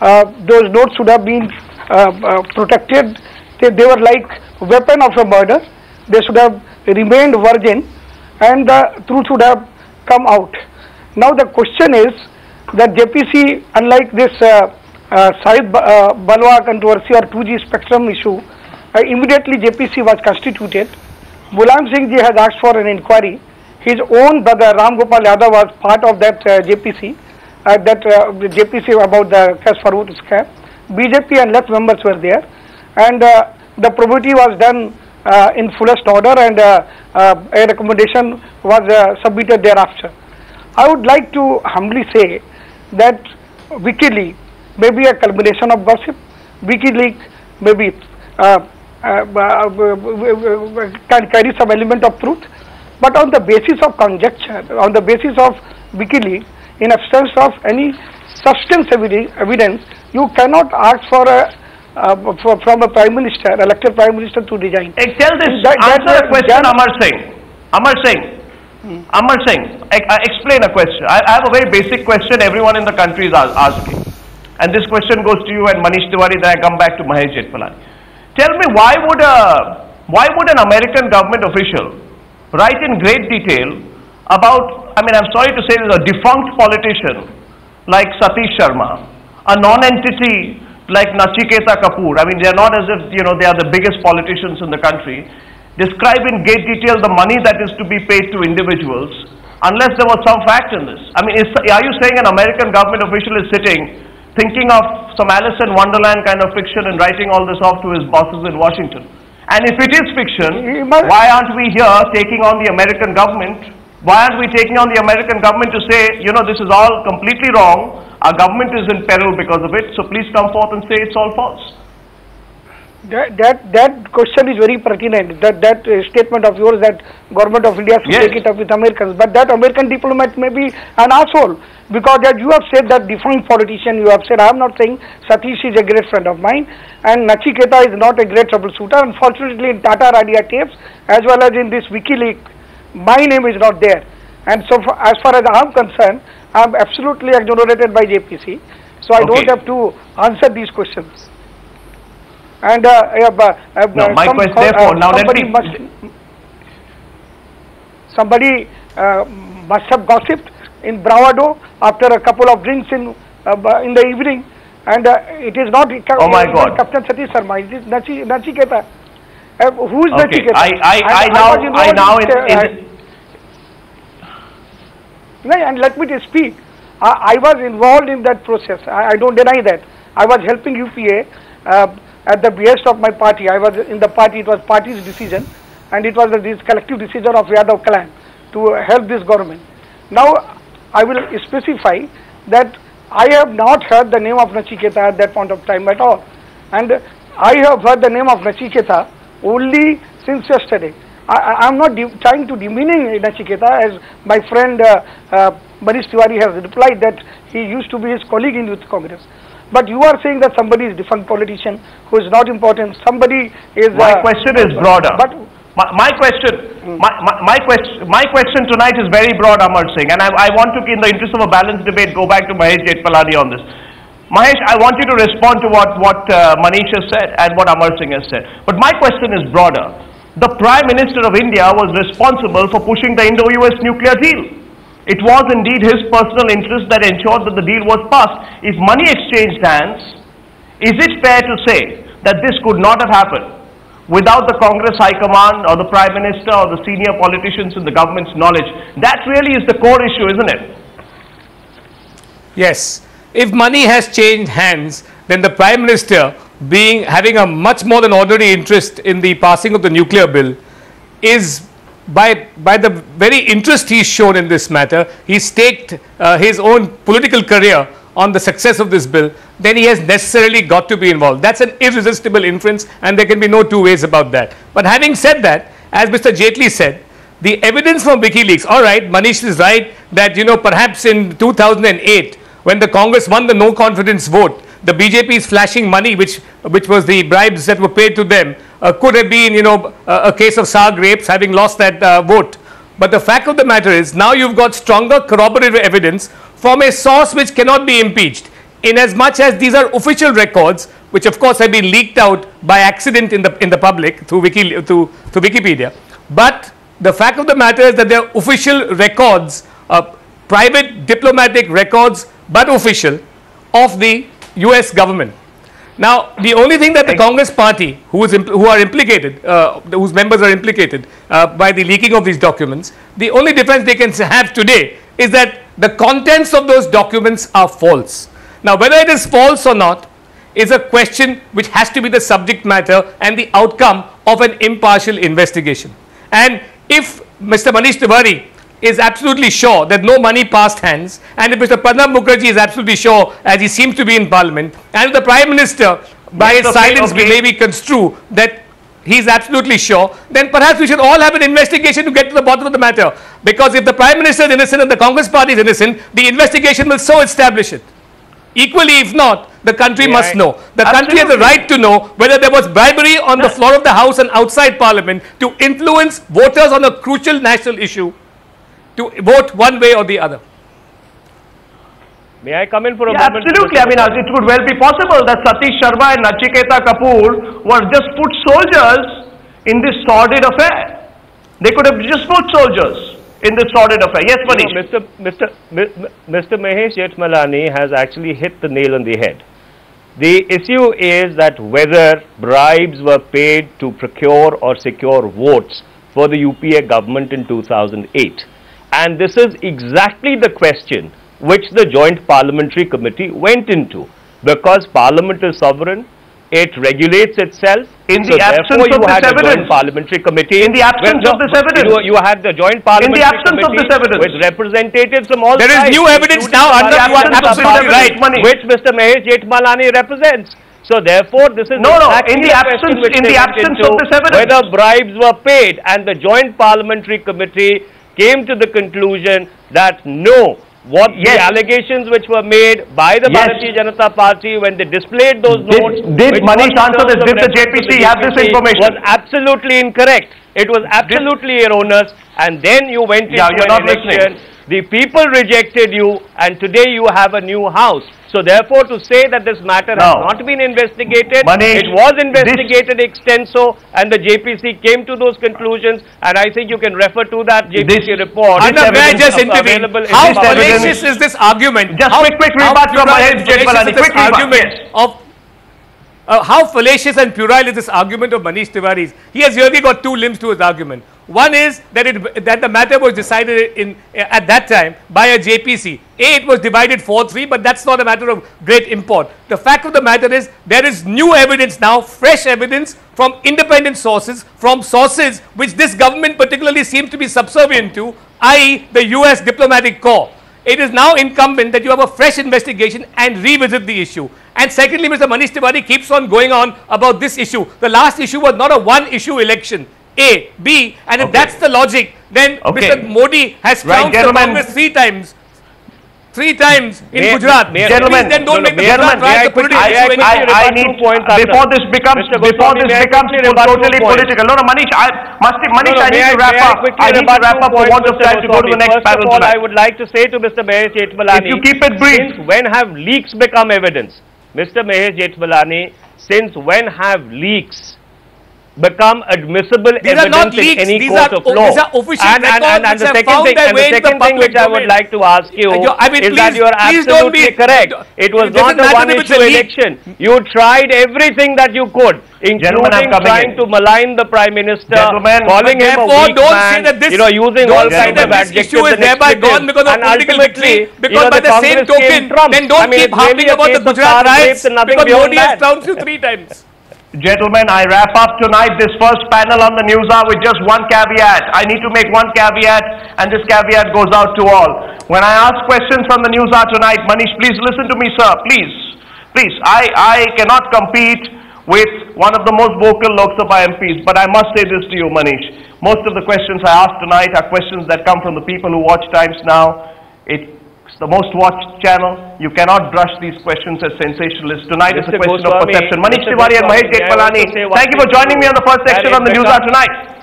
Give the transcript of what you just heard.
those notes should have been protected. They were like weapon of a murder. They should have remained virgin, and the truth should have come out. Now the question is that JPC, unlike this Sahib Balwa controversy or 2G spectrum issue, immediately JPC was constituted. Mulayam Singh ji has asked for an inquiry. His own brother Ram Gopal Yadav was part of that JPC, JPC about the Cash Farooq scam. BJP and left members were there, and the probity was done in fullest order, and a recommendation was submitted thereafter. I would like to humbly say that WikiLeaks may be a culmination of gossip. WikiLeaks maybe can carry some element of truth, but on the basis of conjecture, on the basis of WikiLeaks, in absence of any substance evidence, you cannot ask for a from a prime minister, elected prime minister, to resign. Tell this, answer a question, Amar Singh. Amar Singh. Amar Singh, explain a question. I have a very basic question everyone in the country is asking. And this question goes to you and Manish Tiwari, then I come back to Mahesh Jetpalani. Tell me, why would an American government official write in great detail about, I mean, I'm sorry to say this, a defunct politician like Satish Sharma, a non-entity like Nachiketa Kapoor. I mean, they are not as if, you know, they are the biggest politicians in the country. Describe in great detail the money that is to be paid to individuals, unless there was some fact in this. I mean, are you saying an American government official is sitting, thinking of some Alice in Wonderland kind of fiction and writing all this off to his bosses in Washington? And if it is fiction, why aren't we here taking on the American government? Why aren't we taking on the American government to say, you know, this is all completely wrong, our government is in peril because of it, so please come forth and say it's all false? That question is very pertinent. That statement of yours that government of India should take it up with Americans, but that American diplomat may be an asshole, because that you have said that defunct politician. You have said, I am not saying Satish is a great friend of mine, and Nachiketa is not a great troubleshooter. Unfortunately, in Tata Radia tapes as well as in this WikiLeaks, my name is not there. And so, as far as I am concerned, I am absolutely exonerated by JPC. So I don't have to answer these questions. And no, my question, therefore, now somebody must have gossiped in bravado after a couple of drinks in the evening, and it is not Captain Satish Sharma, it is Nachiketa. Who is Nachiketa? And let me just speak. I was involved in that process. I don't deny that. I was helping UPA at the behest of my party. I was in the party. It was party's decision, and it was this collective decision of Yadav clan to help this government. Now, I will specify that I have not heard the name of Nachiketa at that point of time at all, and I have heard the name of Nachiketa only since yesterday. I am not trying to demeaning Nachiketa, as my friend Manish Tiwari has replied that he used to be his colleague in Youth Congress. But you are saying that somebody is a defunct politician who is not important. Somebody is. My question is broader. But my question tonight is very broad, Amar Singh, and I want to, in the interest of a balanced debate, go back to Mahesh Jetpalani on this. Mahesh, I want you to respond to what Manish has said and what Amar Singh has said. But my question is broader. The Prime Minister of India was responsible for pushing the Indo-US nuclear deal. It was indeed his personal interest that ensured that the deal was passed. If money exchanged hands, is it fair to say that this could not have happened without the Congress High Command or the Prime Minister or the senior politicians in the government's knowledge? That really is the core issue, isn't it? Yes. If money has changed hands, then the Prime Minister, having a much more than ordinary interest in the passing of the nuclear bill, is by the very interest he's shown in this matter, he staked his own political career on the success of this bill, then he has necessarily got to be involved. That's an irresistible inference, and there can be no two ways about that. But having said that, as Mr. Jaitley said, the evidence from WikiLeaks, all right, Manish is right that, you know, perhaps in 2008, when the Congress won the no confidence vote, the BJP is flashing money, which was the bribes that were paid to them, could have been, you know, a case of sour grapes, having lost that vote. But the fact of the matter is, now you've got stronger corroborative evidence from a source which cannot be impeached. in as much as these are official records, which of course have been leaked out by accident in the public through Wikipedia. But the fact of the matter is that they are official records, private diplomatic records, but official, of the US government. Now, the only thing that the Congress party, whose members are implicated by the leaking of these documents, the only defense they can have today is that the contents of those documents are false. Now, whether it is false or not is a question which has to be the subject matter and the outcome of an impartial investigation. And if Mr. Manish Tiwari is absolutely sure that no money passed hands, and if Mr. Pranab Mukherjee is absolutely sure, as he seems to be in Parliament, and if the Prime Minister, by his silence, may maybe construe that he is absolutely sure, then perhaps we should all have an investigation to get to the bottom of the matter. Because if the Prime Minister is innocent and the Congress party is innocent, the investigation will so establish it. Equally, if not, the country must know. The country has the right to know whether there was bribery on the floor of the House and outside Parliament to influence voters on a crucial national issue to vote one way or the other. May I come in for a moment? Absolutely. I mean, it could well be possible that Satish Sharma and Nachiketa Kapoor were just foot soldiers in this sordid affair. They could have just put soldiers in this sordid affair. Yes, Manish. Mr. Mahesh Jethmalani has actually hit the nail on the head. The issue is that whether bribes were paid to procure or secure votes for the UPA government in 2008. And this is exactly the question which the Joint Parliamentary Committee went into. Because Parliament is sovereign, it regulates itself. In the absence of this evidence, Parliamentary Committee. In the absence of this evidence, you had the Joint Parliamentary Committee with representatives from all sides. There is new evidence now under the absolutely right, which Mr. Mahesh Jethmalani represents. So therefore, this is in the absence of this evidence, whether bribes were paid, and the Joint Parliamentary Committee came to the conclusion that no. The allegations which were made by the Bharatiya Janata Party when they displayed those notes, did Manish answer this? Did the JPC have this information? Was absolutely incorrect. It was absolutely erroneous, and then you went into an election. The people rejected you, and today you have a new house. So therefore, to say that this matter has not been investigated, Manish, it was investigated extenso, and the JPC came to those conclusions, and I think you can refer to that JPC report. May I just intervene? How fallacious is this argument? Just quick rebut from Mahesh Jethmalani. Quick argument how fallacious and puerile is this argument of Manish Tiwari's? He has really got two limbs to his argument. One is that the matter was decided at that time by a JPC. It was divided 4-3, but that's not a matter of great import. The fact of the matter is there is new evidence now, fresh evidence from independent sources, from sources which this government particularly seems to be subservient to, i.e. the US diplomatic corps. It is now incumbent that you have a fresh investigation and revisit the issue. And secondly, Mr. Manish Tiwari keeps on going on about this issue. The last issue was not a one-issue election. A, B, and if that's the logic, then Mr. Modi has trounced the Congress three times in Gujarat. Gentlemen, then don't make the Gujarat trial the political issue. I need, before this becomes totally political. No, Manish, I need to wrap up. I need to wrap up for want of time to go to the next panel. First of all, I would like to say to Mr. Mahesh Jethmalani, if you keep it brief. Since when have leaks become evidence? Mr. Mahesh Jethmalani, since when have leaks become admissible evidence in any court of law? These are official records and the second thing which I would like to ask you is that you are absolutely correct. It was not a one-issue election. You tried everything that you could, including trying to malign the Prime Minister, calling him a weak man, using all kinds of adjectives and expletives. And ultimately, by the same token, then don't keep harping about the Gujarat riots because Modi has trounced you 3 times. Gentlemen, I wrap up tonight this first panel on the News Hour with just one caveat. I need to make one caveat, and this caveat goes out to all. When I ask questions from the News Hour tonight, Manish, please listen to me, sir. Please. I cannot compete with one of the most vocal Lok Sabha MPs, but I must say this to you, Manish. Most of the questions I ask tonight are questions that come from the people who watch Times Now. It's the most watched channel. You cannot brush these questions as sensationalist. Tonight is a question of perception. Manish Tiwari and Mahesh Jethmalani, thank you for joining me on the first section on the News Hour tonight.